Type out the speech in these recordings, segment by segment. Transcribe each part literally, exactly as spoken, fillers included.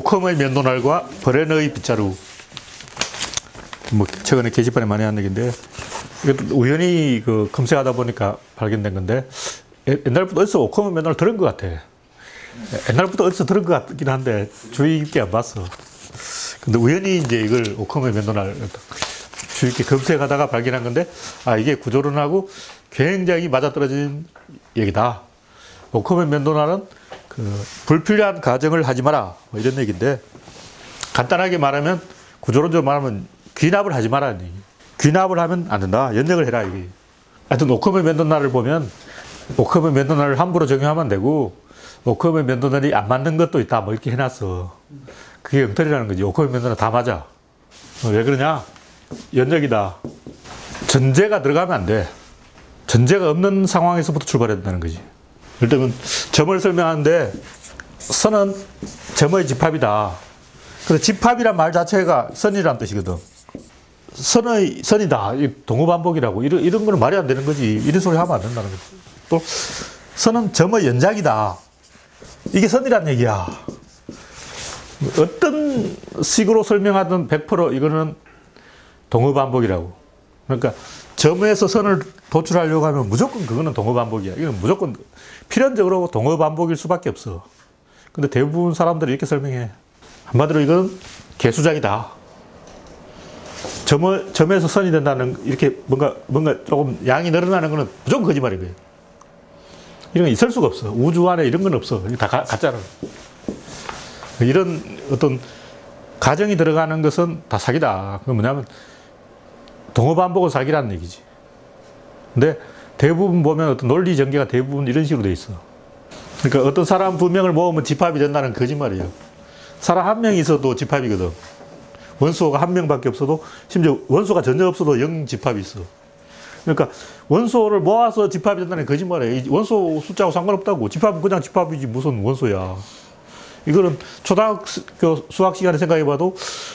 오컴의 면도날과 버렌의 빗자루. 뭐 최근에 게시판에 많이 한 얘기인데, 이것도 우연히 그 검색하다 보니까 발견된 건데, 옛날부터 어디서 오컴의 면도날 들은 것 같아. 옛날부터 어디서 들은 것 같긴 한데 주의 깊게 안 봤어. 근데 우연히 이제 이걸 오컴의 면도날 주의 깊게 검색하다가 발견한 건데, 아, 이게 구조론하고 굉장히 맞아떨어진 얘기다. 오컴의 면도날은 그 불필요한 가정을 하지 마라, 뭐 이런 얘기인데, 간단하게 말하면, 구조론적으로 말하면 귀납을 하지 마라. 귀납을 하면 안 된다. 연역을 해라. 이게. 하여튼 오컴의 면도날을 보면 오컴의 면도날을 함부로 적용하면 안 되고, 오컴의 면도날이 안 맞는 것도 있다. 뭐 이렇게 해놨어. 그게 엉터리라는 거지. 오컴의 면도날 다 맞아. 왜 그러냐? 연역이다. 전제가 들어가면 안 돼. 전제가 없는 상황에서부터 출발해야 된다는 거지. 예를 들면 점을 설명하는데 선은 점의 집합이다. 그래서 집합이란 말 자체가 선이라는 뜻이거든. 선의, 선이다. 동어반복이라고. 이런, 이런 거는 말이 안 되는 거지. 이런 소리 하면 안 된다는 거지. 또, 선은 점의 연작이다. 이게 선이란 얘기야. 어떤 식으로 설명하든 백 퍼센트 이거는 동어반복이라고. 그러니까, 점에서 선을 도출하려고 하면 무조건 그거는 동어반복이야. 이건 무조건 필연적으로 동어반복일 수밖에 없어. 근데 대부분 사람들이 이렇게 설명해. 한마디로 이건 개수작이다. 점, 점에서 선이 된다는, 이렇게 뭔가, 뭔가 조금 양이 늘어나는 거는 무조건 거짓말인 거예요. 이런 건 있을 수가 없어. 우주 안에 이런 건 없어. 다 가, 가짜는. 이런 어떤 가정이 들어가는 것은 다 사기다. 그건 뭐냐면, 동어반복은 사기라는 얘기지. 근데 대부분 보면 어떤 논리 전개가 대부분 이런 식으로 돼 있어. 그러니까 어떤 사람 두 명을 모으면 집합이 된다는 거짓말이에요. 사람 한 명이 있어도 집합이거든. 원소가 한 명밖에 없어도, 심지어 원소가 전혀 없어도 영 집합이 있어. 그러니까 원소를 모아서 집합이 된다는 거짓말이에요. 원소 숫자하고 상관없다고. 집합은 그냥 집합이지 무슨 원소야. 이거는 초등학교 수학 시간에 생각해봐도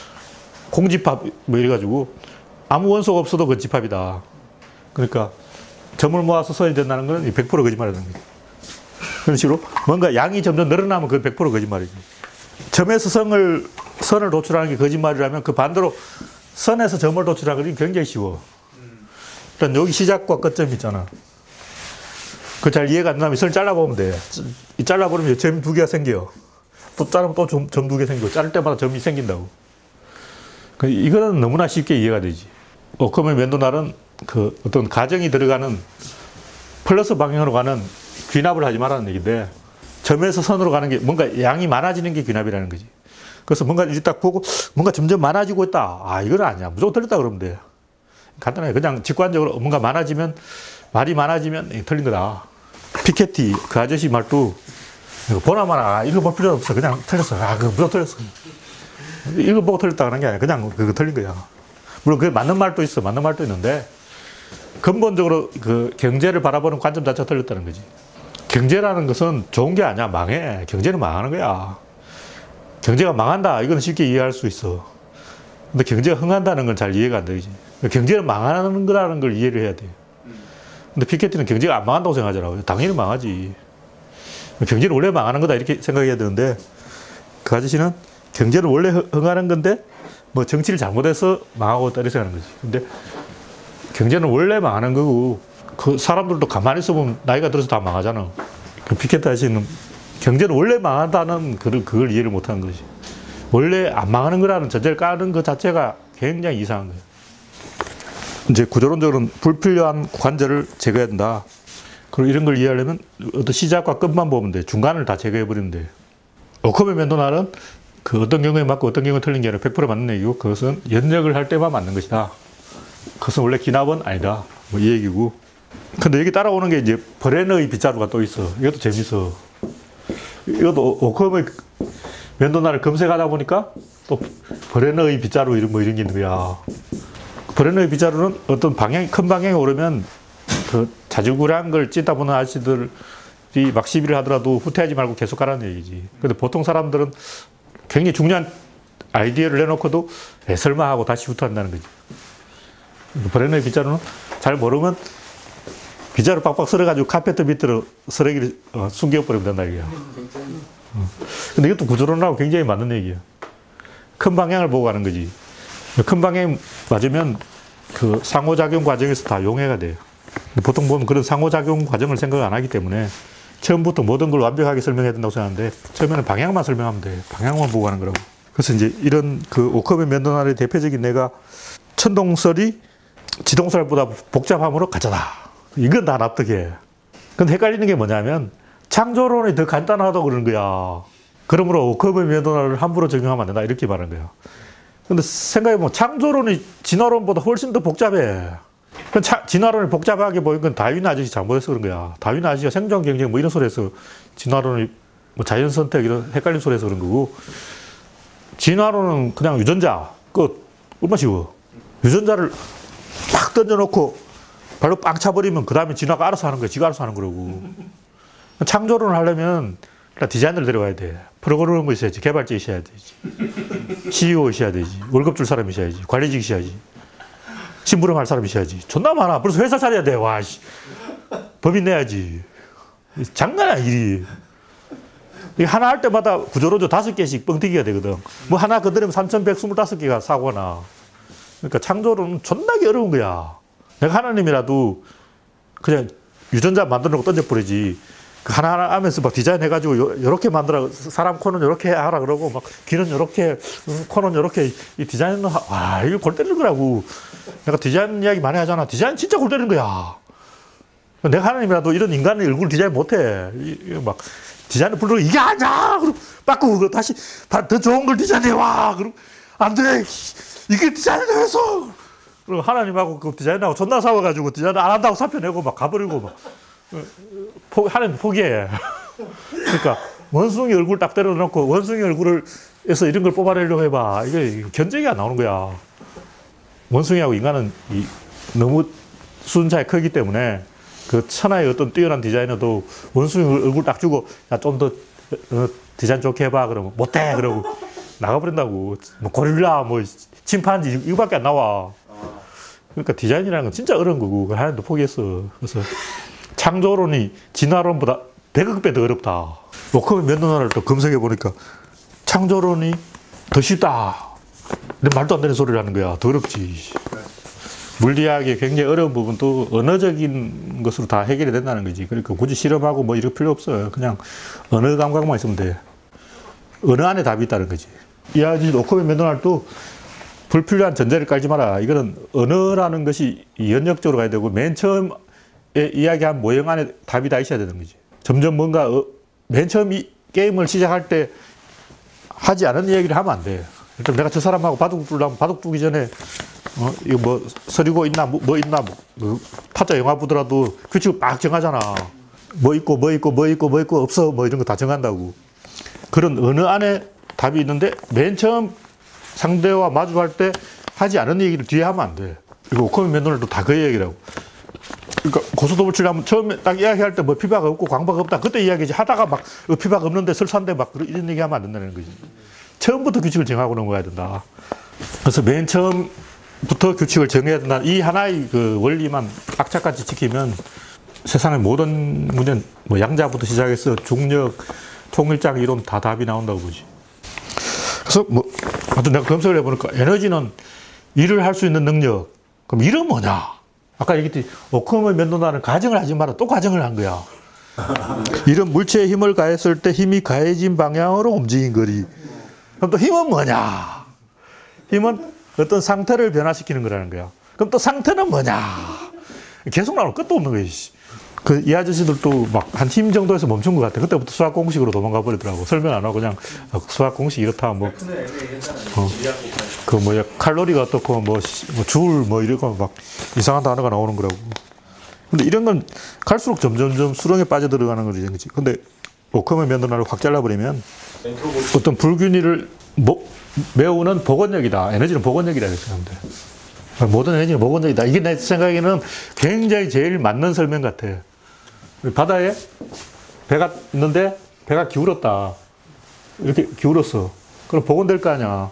공집합 뭐 이래가지고 아무 원소가 없어도 그 집합이다. 그러니까 점을 모아서 선이 된다는 건 백 퍼센트 거짓말이라는 거예요. 그런 식으로 뭔가 양이 점점 늘어나면 그건 백 퍼센트 거짓말이지. 점에서 선을, 선을 도출하는 게 거짓말이라면 그 반대로 선에서 점을 도출하는 건 굉장히 쉬워. 일단 여기 시작과 끝점이 있잖아. 그 잘 이해가 안 되면 선을 잘라보면 돼. 이 잘라버리면 점 두 개가 생겨요. 또 자르면 또 점 두 개 생기고, 자를 때마다 점이 생긴다고. 이거는 너무나 쉽게 이해가 되지. 오컴의 면도날은 그 어떤 가정이 들어가는 플러스 방향으로 가는 귀납을 하지 말라는 얘기인데, 점에서 선으로 가는 게 뭔가 양이 많아지는 게 귀납이라는 거지. 그래서 뭔가 이렇게 딱 보고 뭔가 점점 많아지고 있다. 아, 이건 아니야. 무조건 틀렸다 그러면 돼. 간단하게 그냥 직관적으로 뭔가 많아지면, 말이 많아지면 틀린 거다. 피케티, 그 아저씨 말도 보나마나 아, 이거 볼 필요 없어. 그냥 틀렸어. 아, 그거 무조건 틀렸어. 이거 보고 틀렸다 그런 게 아니야. 그냥 그거 틀린 거야. 물론 그게 맞는 말도 있어. 맞는 말도 있는데, 근본적으로 그 경제를 바라보는 관점 자체가 틀렸다는 거지. 경제라는 것은 좋은 게 아니야. 망해. 경제는 망하는 거야. 경제가 망한다. 이건 쉽게 이해할 수 있어. 근데 경제가 흥한다는 건 잘 이해가 안 되지. 경제는 망하는 거라는 걸 이해를 해야 돼. 근데 피케티는 경제가 안 망한다고 생각하잖아. 당연히 망하지. 경제는 원래 망하는 거다. 이렇게 생각해야 되는데, 그 아저씨는 경제는 원래 흥하는 건데, 뭐 정치를 잘못해서 망하고 있다. 이렇게 생각하는 거지. 근데 경제는 원래 망하는 거고, 그 사람들도 가만히 있어보면 나이가 들어서 다 망하잖아. 그 피케티 아저씨는 경제는 원래 망한다는 그걸, 그걸 이해를 못하는 거지. 원래 안 망하는 거라는 전제를 까는 것 자체가 굉장히 이상한 거예요. 이제 구조론적으로는 불필요한 관절을 제거해야 된다. 그리고 이런 걸 이해하려면 어떤 시작과 끝만 보면 돼. 중간을 다 제거해버리면 돼. 오컴의 면도날은 그 어떤 경우에 맞고 어떤 경우에 틀린 게 아니라 백 퍼센트 맞는 얘기고, 그것은 연역을 할 때만 맞는 것이다. 그것은 원래 귀납은 아니다. 뭐 이 얘기고. 근데 여기 따라오는 게 이제 버렌의 빗자루가 또 있어. 이것도 재밌어. 이것도 오컴의 면도날을 검색하다 보니까 또 버렌의 빗자루 이런 뭐 이런 게 있는 거야. 버렌의 빗자루는 어떤 방향, 큰 방향에 오르면 그 자주구레한 걸 찢다 보는 아저씨들이 막 시비를 하더라도 후퇴하지 말고 계속 가라는 얘기지. 근데 보통 사람들은 굉장히 중요한 아이디어를 내놓고도 에, 설마 하고 다시 후퇴한다는 거지. 버렌의 빗자루는 잘 모르면 빗자루 빡빡 썰어가지고 카페트 밑으로 쓰레기를 어, 숨겨버리면 된다 이거야. 어. 근데 이것도 구조론하고 굉장히 맞는 얘기야. 큰 방향을 보고 가는 거지. 큰 방향이 맞으면 그 상호작용 과정에서 다 용해가 돼요. 보통 보면 그런 상호작용 과정을 생각을 안 하기 때문에 처음부터 모든 걸 완벽하게 설명해야 된다고 생각하는데 처음에는 방향만 설명하면 돼. 방향만 보고 가는 거라고. 그래서 이제 이런 그 오커맨 면도날의 대표적인 예가 천동설이 지동설보다 복잡함으로 가짜다. 이건 다 납득해. 근데 헷갈리는 게 뭐냐면 창조론이 더 간단하다고 그러는 거야. 그러므로 오커맨 면도날을 함부로 적용하면 안 된다. 이렇게 말하는 거야. 근데 생각해보면 창조론이 진화론보다 훨씬 더 복잡해. 차, 진화론을 복잡하게 보인 건 다윈 아저씨 잘못해서 그런 거야. 다윈 아저씨가 생존 경쟁 뭐 이런 소리 해서 진화론이 뭐 자연 선택 이런 헷갈린 소리 해서 그런 거고 진화론은 그냥 유전자 끝. 얼마나 쉬워. 유전자를 팍 던져놓고 발로 빵 차버리면 그 다음에 진화가 알아서 하는 거야. 지가 알아서 하는 거라고. 창조론을 하려면 디자이너를 데려와야 돼. 프로그래머 있어야지. 개발자 있어야 되지. 씨이오 있어야 되지. 월급 줄 사람 있어야지. 관리직 있어야지. 심부름할 사람 있어야지. 존나 많아. 벌써 회사 차려야 돼. 와, 씨. 법인 내야지. 장난이야, 일이. 하나 할 때마다 구조로도 다섯 개씩 뻥튀기가 되거든. 뭐 하나 건드리면 삼천백이십오 개가 사고가 나. 그러니까 창조론은 존나게 어려운 거야. 내가 하나님이라도 그냥 유전자 만들어 놓고 던져버리지. 그 하나하나 하면서 막 디자인 해가지고 요, 요렇게 만들어. 사람 코는 요렇게 하라 그러고 막 귀는 요렇게, 코는 요렇게 이 디자인은, 와, 이거 골 때리는 거라고. 내가 디자인 이야기 많이 하잖아. 디자인 진짜 골 때리는 거야. 내가 하나님이라도 이런 인간의 얼굴 디자인 못해. 이, 막 디자인을 불러고 이게 아니야! 그럼 바꾸고 다시 더 좋은 걸 디자인해와! 그럼 안 돼! 이게 디자인을 해서! 그리고 하나님하고 그 디자인하고 존나 싸워가지고 디자인 안 한다고 사표 내고 막 가버리고 막. 포, 하나님 포기해. 그러니까 원숭이 얼굴 딱 때려놓고 원숭이 얼굴을 해서 이런 걸 뽑아내려고 해봐. 이게 견적이 안 나오는 거야. 원숭이하고 인간은 이, 너무 수준 차이 크기 때문에 그 천하의 어떤 뛰어난 디자이너도 원숭이 얼굴 딱 주고 야, 좀 더 어, 디자인 좋게 해봐. 그러면 못해. 그러고 나가버린다고. 뭐 고릴라, 뭐 침판지 이거밖에 안 나와. 그러니까 디자인이라는 건 진짜 어려운 거고 하나님도 포기했어. 그래서 창조론이 진화론보다 백억 배 더 어렵다. 오커맨 면도날을 또 검색해 보니까 창조론이 더 쉽다. 근데 말도 안 되는 소리를 하는 거야. 더 어렵지. 물리학의 굉장히 어려운 부분도 언어적인 것으로 다 해결이 된다는 거지. 그러니까 굳이 실험하고 뭐 이럴 필요 없어요. 그냥 언어 감각만 있으면 돼. 언어 안에 답이 있다는 거지. 이 아저씨 오커맨 면도날도 불필요한 전제를 깔지 마라. 이거는 언어라는 것이 연역적으로 가야 되고 맨 처음 이야기한 모형 안에 답이 다 있어야 되는 거지. 점점 뭔가 어, 맨 처음 이 게임을 시작할 때 하지 않은 이야기를 하면 안 돼. 일단 내가 저 사람하고 바둑 두려면 바둑 두기 전에 어, 이거 뭐 서리고 있나 뭐, 뭐 있나 뭐, 뭐 타짜 영화 보더라도 규칙을 막 정하잖아. 뭐 있고 뭐 있고 뭐 있고 뭐 있고 없어 뭐 이런 거 다 정한다고. 그런 언어 안에 답이 있는데 맨 처음 상대와 마주할 때 하지 않은 얘기를 뒤에 하면 안 돼. 이거 오커맨 면도날도 다 그 얘기라고. 그러니까 고스톱을 치려면 처음에 딱 이야기할 때 뭐 피박 없고 광박 없다. 그때 이야기지. 하다가 막 피박 없는데 설사인데 막 이런 얘기 하면 안 된다는 거지. 처음부터 규칙을 정하고 넘어가야 된다. 그래서 맨 처음부터 규칙을 정해야 된다. 이 하나의 그 원리만 악착같이 지키면 세상의 모든 문제는 뭐 양자부터 시작해서 중력, 통일장 이론 다 답이 나온다고 보지. 그래서 뭐, 하여튼 내가 검색을 해보니까 에너지는 일을 할 수 있는 능력. 그럼 일은 뭐냐? 아까 얘기했듯이 오커맨 면도날은 가정을 하지 마라. 또 가정을 한 거야. 이런 물체에 힘을 가했을 때 힘이 가해진 방향으로 움직인 거리. 그럼 또 힘은 뭐냐? 힘은 어떤 상태를 변화시키는 거라는 거야. 그럼 또 상태는 뭐냐? 계속 나올 끝도 없는 거야. 그 이 아저씨들도 막 한 힘 정도에서 멈춘 것 같아. 그때부터 수학 공식으로 도망가 버리더라고. 설명 안 하고 그냥 수학 공식 이렇다 뭐. 어. 그 뭐야 칼로리가 어떻고 뭐 줄 뭐 이러고 막 이상한 단어가 나오는 거라고. 근데 이런 건 갈수록 점점점 수렁에 빠져들어가는 거지. 근데 오커맨 면도날을 확 잘라버리면 어떤 불균일을 뭐, 메우는 복원력이다. 에너지는 복원력이다. 이렇게 하면 돼. 모든 에너지는 복원력이다. 이게 내 생각에는 굉장히 제일 맞는 설명 같아. 바다에 배가 있는데 배가 기울었다. 이렇게 기울었어. 그럼 복원될 거 아니야.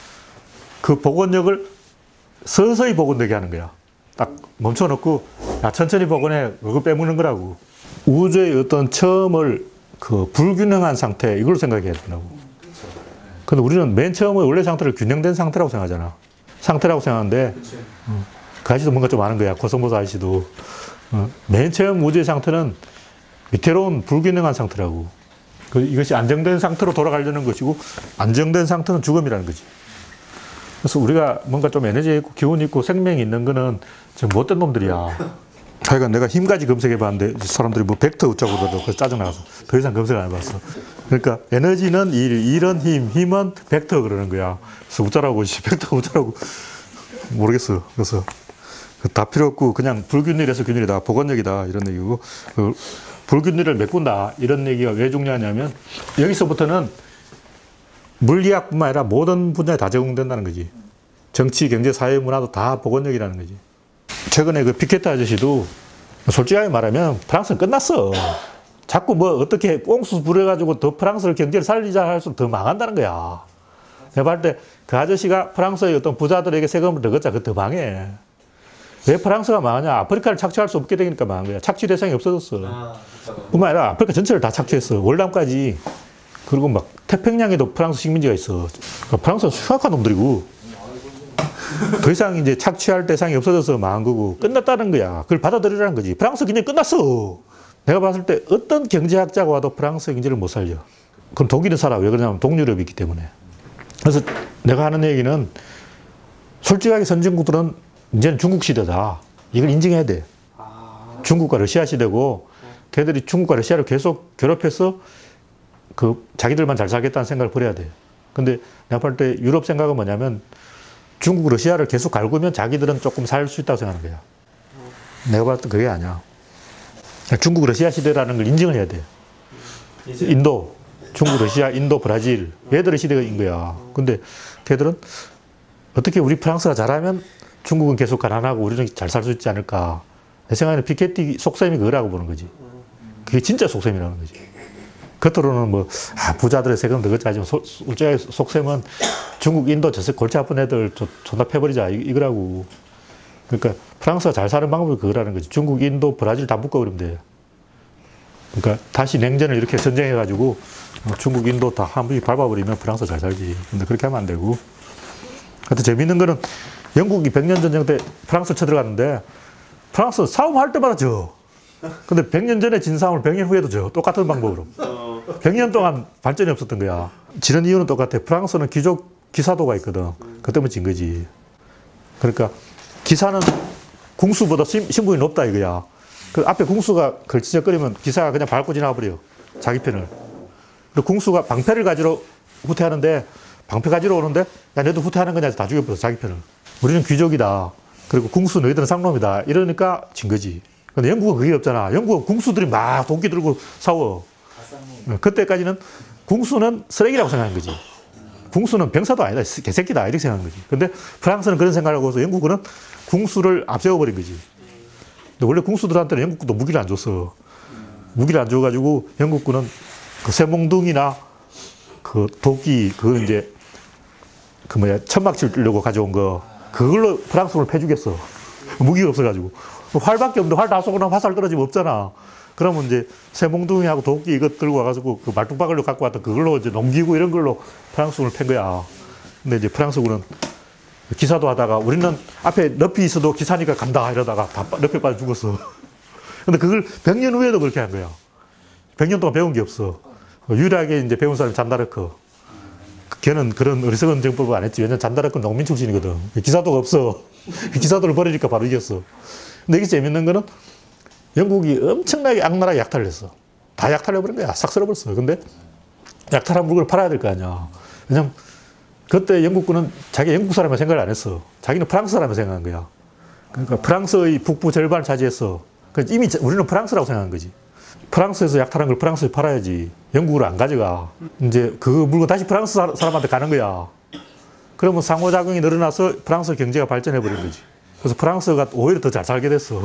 그 복원력을 서서히 복원되게 하는 거야. 딱 멈춰놓고 야 천천히 복원해. 그거 빼먹는 거라고. 우주의 어떤 처음을 그 불균형한 상태, 이걸 생각해야 된다고. 근데 우리는 맨 처음에 원래 상태를 균형된 상태라고 생각하잖아. 상태라고 생각하는데, 어, 그 아저씨도 뭔가 좀 아는 거야. 고성보사 아저씨도. 어, 맨 처음 우주의 상태는 위태로운 불균형한 상태라고. 그 이것이 안정된 상태로 돌아가려는 것이고, 안정된 상태는 죽음이라는 거지. 그래서 우리가 뭔가 좀 에너지 있고, 기운이 있고, 생명이 있는 거는 지금 못된 놈들이야. 하여간 내가 힘까지 검색해 봤는데, 사람들이 뭐 벡터 어쩌고 그러고, 그래서 짜증나서 더 이상 검색 안 해봤어. 그러니까 에너지는 일, 일은 힘, 힘은 벡터 그러는 거야. 그래서 웃자라고, 벡터가 웃자라고. 모르겠어. 그래서 다 필요 없고, 그냥 불균일에서 균일이다. 복원력이다. 이런 얘기고, 그 불균일을 메꾼다. 이런 얘기가 왜 중요하냐면, 여기서부터는 물리학뿐만 아니라 모든 분야에 다 적용된다는 거지. 정치, 경제, 사회, 문화도 다 복원력이라는 거지. 최근에 그 피케트 아저씨도 솔직하게 말하면 프랑스는 끝났어. 자꾸 뭐 어떻게 꽁수 부려가지고 더 프랑스를 경제를 살리자 할수록 더 망한다는 거야. 내가 볼 때 그 아저씨가 프랑스의 어떤 부자들에게 세금을 더 걷자, 그거 더 망해. 왜 프랑스가 망하냐? 아프리카를 착취할 수 없게 되니까 망한 거야. 착취 대상이 없어졌어. 아, 뿐만 아니라 아프리카 전체를 다 착취했어. 월남까지. 그리고 막 태평양에도 프랑스 식민지가 있어. 그러니까 프랑스가 흉악한 놈들이고, 더 이상 이제 착취할 대상이 없어져서 망한 거고, 끝났다는 거야. 그걸 받아들이라는 거지. 프랑스 경제 끝났어. 내가 봤을 때 어떤 경제학자가 와도 프랑스 경제를 못 살려. 그럼 독일은 살아. 왜 그러냐면 동유럽이 있기 때문에. 그래서 내가 하는 얘기는, 솔직하게 선진국들은 이제는 중국 시대다. 이걸 인정해야 돼. 중국과 러시아 시대고, 걔들이 중국과 러시아를 계속 괴롭혀서 그 자기들만 잘 살겠다는 생각을 버려야 돼. 근데 내가 볼 때 유럽 생각은 뭐냐면, 중국, 러시아를 계속 갈구면 자기들은 조금 살 수 있다고 생각하는 거야. 내가 봤을 때 그게 아니야. 중국, 러시아 시대라는 걸 인정을 해야 돼. 인도, 중국, 러시아, 인도, 브라질, 얘들의 시대인 거야. 근데 걔들은 어떻게 우리 프랑스가 잘하면 중국은 계속 가난하고 우리는 잘 살 수 있지 않을까. 내 생각에는 피케티 속셈이 그거라고 보는 거지. 그게 진짜 속셈이라는 거지. 겉으로는 뭐, 아, 부자들의 세금 더 걷자 하지만, 솔직하게 속셈은 중국, 인도, 저 골치 아픈 애들 존나 패버리자. 이거라고. 그러니까 프랑스가 잘 사는 방법이 그거라는 거지. 중국, 인도, 브라질 다 묶어버리면 돼. 그러니까 다시 냉전을 이렇게 전쟁해가지고 중국, 인도 다 한 번씩 밟아버리면 프랑스 잘 살지. 근데 그렇게 하면 안 되고. 하여튼 재밌는 거는 영국이 백 년 전쟁 때 프랑스 쳐들어갔는데 프랑스 싸움할 때마다 져. 근데 백 년 전에 진 싸움을 백 년 후에도 져. 똑같은 방법으로. 백 년 동안 발전이 없었던 거야. 지는 이유는 똑같아. 프랑스는 귀족 기사도가 있거든. 그 때문에 진 거지. 그러니까 기사는 궁수보다 신, 신분이 높다 이거야. 그 앞에 궁수가 걸치적거리면 기사가 그냥 밟고 지나가버려. 자기 편을. 그리고 궁수가 방패를 가지러 후퇴하는데 방패 가지러 오는데 야 너도 후퇴하는 거냐 해서 다 죽여버려. 자기 편을. 우리는 귀족이다. 그리고 궁수 너희들은 쌍놈이다. 이러니까 진 거지. 근데 영국은 그게 없잖아. 영국은 궁수들이 막 도끼 들고 싸워. 그때까지는 궁수는 쓰레기라고 생각한 거지. 궁수는 병사도 아니다. 개새끼다. 이렇게 생각한 거지. 근데 프랑스는 그런 생각을 하고 서 영국은 궁수를 앞세워버린 거지. 근데 원래 궁수들한테는 영국도 무기를 안 줬어. 무기를 안 줘가지고 영국군은 그 쇠몽둥이나 그 도끼, 그 이제 그 뭐야, 천막 치려고 가져온 거, 그걸로 프랑스군을 패주겠어. 무기가 없어가지고. 활밖에 없는데 활 다 쏘고 나면 화살 떨어지면 없잖아. 그러면 이제 쇠몽둥이하고 도끼 이것 들고 와가지고 그 말뚝박이로 갖고 왔던 그걸로 이제 넘기고 이런 걸로 프랑스군을 팬 거야. 근데 이제 프랑스군은 기사도 하다가 우리는 앞에 늪이 있어도 기사니까 간다 이러다가 다 늪에 빠져 죽었어. 근데 그걸 백 년 후에도 그렇게 한 거야. 백 년 동안 배운 게 없어. 유일하게 이제 배운 사람이 잔다르크. 걔는 그런 어리석은 정법을 안 했지. 왜냐면 잔다르크는 농민 출신이거든. 기사도가 없어. 기사도를 버리니까 바로 이겼어. 근데 이게 재밌는 거는 영국이 엄청나게 악랄하게 약탈을 했어. 다 약탈해버린 거야. 싹 쓸어버렸어. 근데 약탈한 물건을 팔아야 될 거 아니야. 왜냐면 그때 영국군은 자기 영국 사람을 생각을 안 했어. 자기는 프랑스 사람을 생각한 거야. 그러니까 프랑스의 북부 절반을 차지했어. 그러니까 이미 우리는 프랑스라고 생각한 거지. 프랑스에서 약탈한 걸 프랑스에 팔아야지. 영국으로 안 가져가. 이제 그 물건 다시 프랑스 사람한테 가는 거야. 그러면 상호작용이 늘어나서 프랑스 경제가 발전해버린 거지. 그래서 프랑스가 오히려 더 잘 살게 됐어.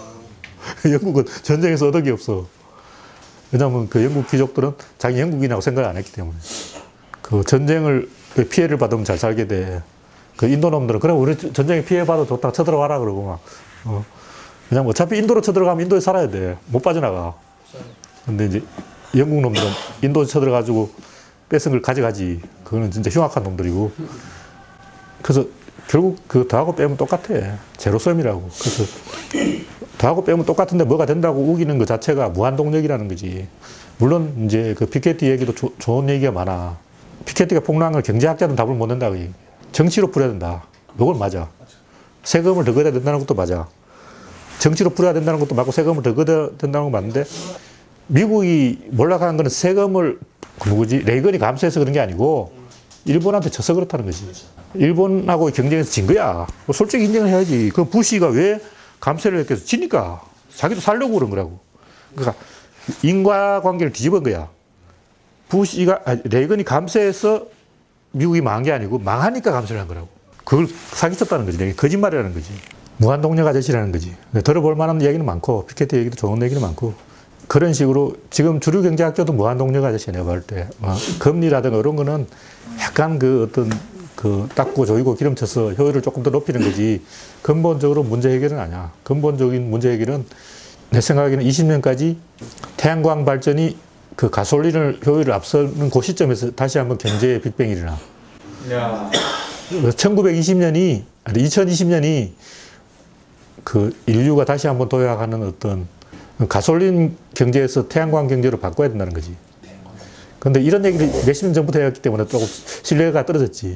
영국은 전쟁에서 얻은 게 없어. 왜냐하면 그 영국 귀족들은 자기 영국인이라고 생각을 안 했기 때문에. 그 전쟁을 피해를 받으면 잘 살게 돼. 그 인도 놈들은 그래 우리 전쟁에 피해 받아 좋다 쳐들어와라 그러고 막. 어. 왜냐면 어차피 인도로 쳐들어가면 인도에 살아야 돼. 못 빠져나가. 근데 이제 영국 놈들은 인도 쳐들어가지고 뺏은 걸 가져가지. 그거는 진짜 흉악한 놈들이고. 그래서 결국 그 더하고 빼면 똑같아. 제로섬이라고. 그래서 더하고 빼면 똑같은데 뭐가 된다고 우기는 것 자체가 무한동력이라는 거지. 물론 이제 그 피케티 얘기도 조, 좋은 얘기가 많아. 피케티가 폭로한 걸 경제학자는 답을 못 낸다. 정치로 풀어야 된다. 이건 맞아. 세금을 더 걷어야 된다는 것도 맞아. 정치로 풀어야 된다는 것도 맞고 세금을 더 걷어야 된다는 건 맞는데 미국이 몰락하는 건 세금을 그 누구지? 레이건이 감수해서 그런 게 아니고 일본한테 져서 그렇다는 거지. 일본하고 경쟁에서 진 거야. 솔직히 인정을 해야지. 그 부시가 왜 감세를 했겠어? 지니까. 자기도 살려고 그런 거라고. 그러니까 인과관계를 뒤집은 거야. 부시가, 아니, 레이건이 감세해서 미국이 망한 게 아니고 망하니까 감세를 한 거라고. 그걸 사기쳤다는 거지. 거짓말이라는 거지. 무한동력 아저씨라는 거지. 들어볼 만한 얘기는 많고 피케티 얘기도 좋은 얘기는 많고 그런 식으로 지금 주류 경제학자도 무한동력 아저씨야 내가 볼 때. 어, 금리라든가 이런 거는 약간 그 어떤 그 닦고 조이고 기름쳐서 효율을 조금 더 높이는 거지 근본적으로 문제 해결은 아니야. 근본적인 문제 해결은 내 생각에는 이십 년까지 태양광 발전이 그 가솔린을 효율을 앞서는 그 시점에서 다시 한번 경제의 빅뱅이 일어나. 야. 천구백이십 년이, 아니 이천이십 년이 그 인류가 다시 한번 도약하는 어떤 가솔린 경제에서 태양광 경제로 바꿔야 된다는 거지. 근데 이런 얘기를 몇십 년 전부터 해왔기 때문에 조금 신뢰가 떨어졌지.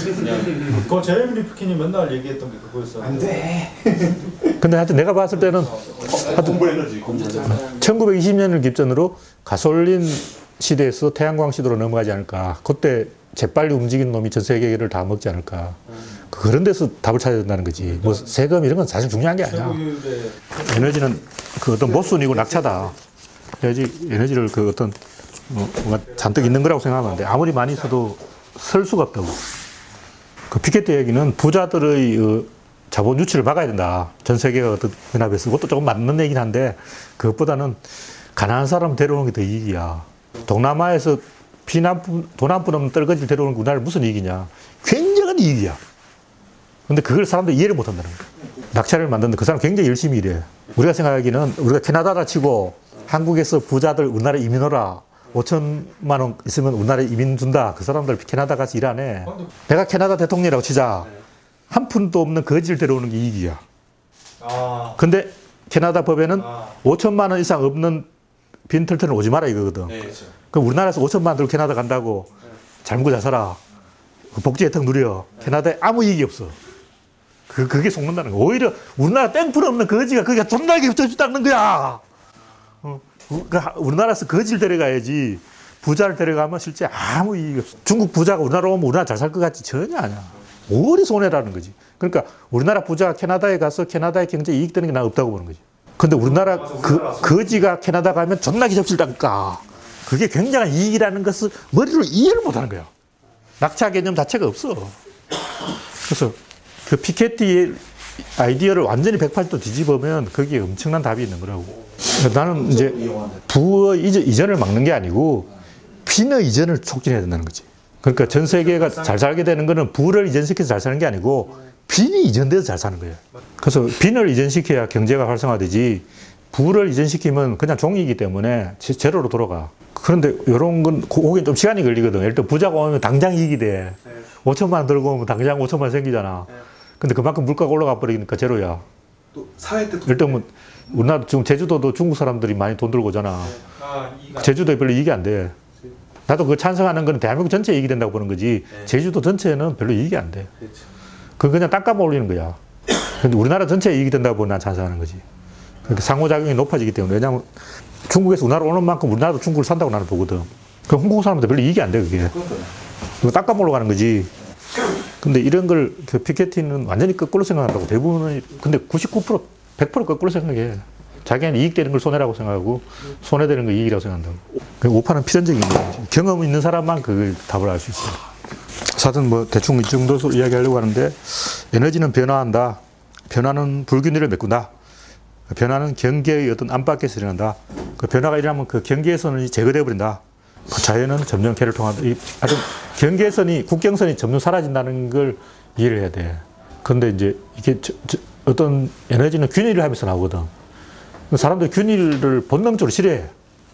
그거 제레미 리프킨이 맨날 얘기했던 게 그거였어. 안 돼. 근데 하여튼 내가 봤을 때는 하여튼 천구백이십 년을 기점으로 가솔린 시대에서 태양광 시대로 넘어가지 않을까. 그때 재빨리 움직이는 놈이 전 세계를 다 먹지 않을까. 그런 데서 답을 찾아야 된다는 거지. 뭐 세금 이런 건 사실 중요한 게 아니야. 에너지는 그 어떤 모순이고 낙차다. 그래야지 에너지를 그 어떤 뭔가 잔뜩 있는 거라고 생각하는데 아무리 많이 있어도 설 수가 없다고. 그 피케티 얘기는 부자들의 어, 자본 유출을 막아야 된다. 전 세계가 어떤 연합해서. 그것도 조금 맞는 얘기긴 한데 그것보다는 가난한 사람 데려오는 게 더 이익이야. 동남아에서 피난 돈 한 푼 없는 떨거지를 데려오는 게 우리나라에 무슨 이익이냐. 굉장한 이익이야. 근데 그걸 사람들이 이해를 못 한다는 거야. 낙찰을 만드는데 그 사람 굉장히 열심히 일해. 우리가 생각하기는 우리가 캐나다라 치고 한국에서 부자들 우리나라에 이민 오라. 오천만 원 있으면 우리나라에 이민 준다. 그 사람들 캐나다 가서 일 안 해. 내가 캐나다 대통령이라고 치자. 한 푼도 없는 거지를 데려오는 게 이익이야. 근데 캐나다 법에는 오천만 원 이상 없는 빈 털터는 오지 마라 이거거든. 그럼 우리나라에서 오천만 원 들고 캐나다 간다고 잘 먹고 잘 살아. 복지 혜택 누려. 캐나다에 아무 이익이 없어. 그, 그게 속는다는 거야. 오히려 우리나라 땡풀 없는 거지가 그게 존나게 흡쳐주다는 거야. 어. 우리나라에서 거지를 데려가야지 부자를 데려가면 실제 아무 이익이 없어. 중국 부자가 우리나라 오면 우리나라 잘 살 것 같지 전혀 아니야. 오히려 손해라는 거지. 그러니까 우리나라 부자가 캐나다에 가서 캐나다의 경제에 이익되는 게 난 없다고 보는 거지. 근데 우리나라 그, 거지가 캐나다 가면 존나게 접실당까. 그게 굉장한 이익이라는 것을 머리로 이해를 못하는 거야. 낙차 개념 자체가 없어. 그래서 그 피케티의 아이디어를 완전히 백팔십 도 뒤집으면 거기에 엄청난 답이 있는 거라고. 나는 이제 부의 이전을 막는 게 아니고 빈의 이전을 촉진해야 된다는 거지. 그러니까 전 세계가 잘 살게 되는 거는 부를 이전시켜서 잘 사는 게 아니고 빈이 이전돼서 잘 사는 거예요. 그래서 빈을 이전시켜야 경제가 활성화되지 부를 이전시키면 그냥 종이기 때문에 제로로 돌아가. 그런데 이런 건 거긴 좀 시간이 걸리거든. 예를 들어 부자가 오면 당장 이익이 돼. 오천만 원 들고 오면 당장 오천만 원 생기잖아. 근데 그만큼 물가가 올라가 버리니까 제로야. 또 사회 때 예를 들면 우리나라 지금 제주도도 중국 사람들이 많이 돈 들고 오잖아. 아, 제주도에 별로 이익이 안 돼. 나도 그거 찬성하는 건 대한민국 전체에 이익이 된다고 보는 거지. 네. 제주도 전체에는 별로 이익이 안 돼. 그렇죠. 그건 그냥 땅값 올리는 거야. 근데 우리나라 전체에 이익이 된다고 보면 난 찬성하는 거지. 그러니까 상호작용이 높아지기 때문에. 왜냐하면 중국에서 우리나라 오는 만큼 우리나라도 중국을 산다고 나는 보거든. 그럼 한국 사람들 별로 이익이 안 돼, 그게. 그거 땅값 올라가는 거지. 근데 이런 걸 그 피케티는 완전히 거꾸로 생각한다고. 대부분은, 근데 구십구 퍼센트, 백 퍼센트 거꾸로 생각해. 자기는 이익되는 걸 손해라고 생각하고 손해되는 걸 이익이라고 생각한다고. 오판은 필연적인 거지. 경험 있는 사람만 그걸 답을 알 수 있어. 사실 뭐 대충 이 정도로 이야기하려고 하는데 에너지는 변화한다. 변화는 불균형을 메꾼다. 변화는 경계의 어떤 안팎에서 일어난다. 그 변화가 일어나면 그 경계선이 제거되어 버린다. 그 자연은 점점 개를 통한다. 이 하여튼 경계선이, 국경선이 점점 사라진다는 걸 이해를 해야 돼. 그런데 이제 이게 저, 저, 어떤 에너지는 균일을 하면서 나오거든. 사람들이 균일을 본능적으로 싫어해.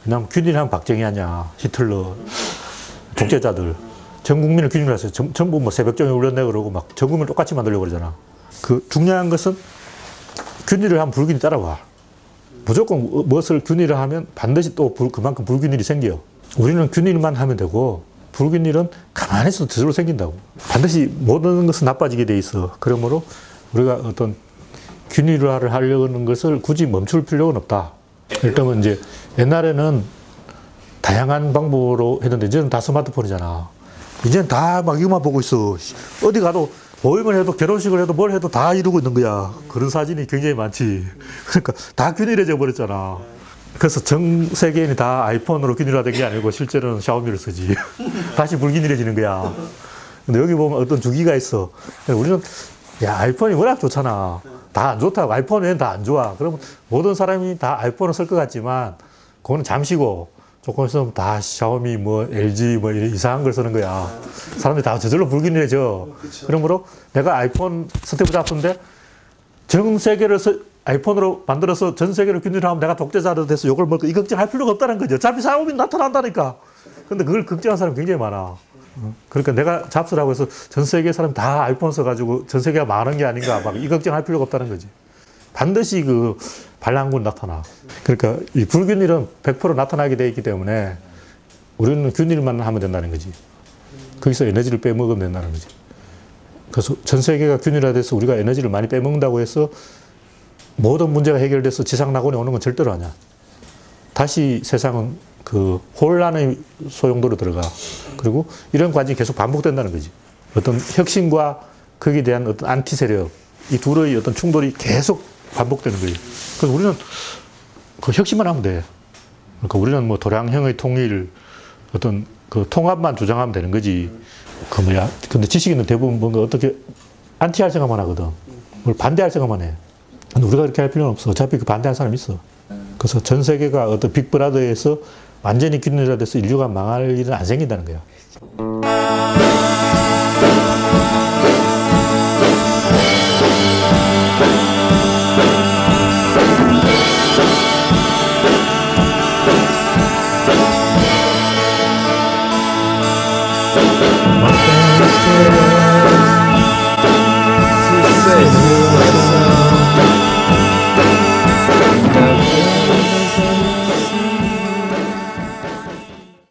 왜냐하면 균일하면 박정희 하냐, 히틀러, 독재자들. 전 국민을 균일해서 전부 뭐 새벽정에 울렸네 그러고 막 전 국민을 똑같이 만들려고 그러잖아. 그 중요한 것은 균일을 하면 불균이 따라와. 무조건 무엇을 균일을 하면 반드시 또 불, 그만큼 불균일이 생겨요. 우리는 균일만 하면 되고 불균일은 가만히 있어도 저절로 생긴다고. 반드시 모든 것은 나빠지게 돼 있어. 그러므로 우리가 어떤 균일화를 하려는 것을 굳이 멈출 필요는 없다. 일단은 이제 옛날에는 다양한 방법으로 했는데 이제는 다 스마트폰이잖아. 이제는 다 막 이것만 보고 있어. 어디 가도 모임을 해도 결혼식을 해도 뭘 해도 다 이루고 있는 거야. 그런 사진이 굉장히 많지. 그러니까 다 균일해져 버렸잖아. 그래서 전 세계인이 다 아이폰으로 균일화된 게 아니고 실제로는 샤오미를 쓰지. 다시 불균일해지는 거야. 근데 여기 보면 어떤 주기가 있어. 우리는 야 아이폰이 워낙 좋잖아. 다 안 좋다고. 아이폰 외에는 다 안 좋아. 그러면 모든 사람이 다 아이폰을 쓸 것 같지만 그거는 잠시고 조금 있으면 다 샤오미, 뭐 엘지 뭐 이상한 걸 쓰는 거야. 사람들이 다 저절로 불균일해져. 그러므로 내가 아이폰 스티브 잡스인데 전 세계를 서, 아이폰으로 만들어서 전 세계를 균일하면 내가 독재자로 돼서 이걸 먹고 이 걱정할 필요가 없다는 거죠. 어차피 샤오미 나타난다니까. 근데 그걸 걱정하는 사람이 굉장히 많아. 그러니까 내가 잡스라고 해서 전 세계 사람 다 아이폰 써가지고 전 세계가 망하는 게 아닌가 막 이 걱정할 필요가 없다는 거지. 반드시 그 반란군 나타나. 그러니까 이 불균일은 백 퍼센트 나타나게 돼 있기 때문에 우리는 균일만 하면 된다는 거지. 거기서 에너지를 빼먹으면 된다는 거지. 그래서 전 세계가 균일화돼서 우리가 에너지를 많이 빼먹는다고 해서 모든 문제가 해결돼서 지상낙원이 오는 건 절대로 아니야. 다시 세상은 그 혼란의 소용도로 들어가. 그리고 이런 과정이 계속 반복된다는 거지. 어떤 혁신과 거기에 대한 어떤 안티 세력, 이 둘의 어떤 충돌이 계속 반복되는 거예요. 그래서 우리는 그 혁신만 하면 돼. 그러니까 우리는 뭐 도량형의 통일, 어떤 그 통합만 주장하면 되는 거지. 그 뭐야. 근데 지식인은 대부분 뭔가 어떻게 안티할 생각만 하거든. 뭘 반대할 생각만 해. 근데 우리가 그렇게 할 필요는 없어. 어차피 그 반대할 사람이 있어. 그래서 전 세계가 어떤 빅브라더에서 완전히 균일화돼서 인류가 망할 일은 안 생긴다는 거야. My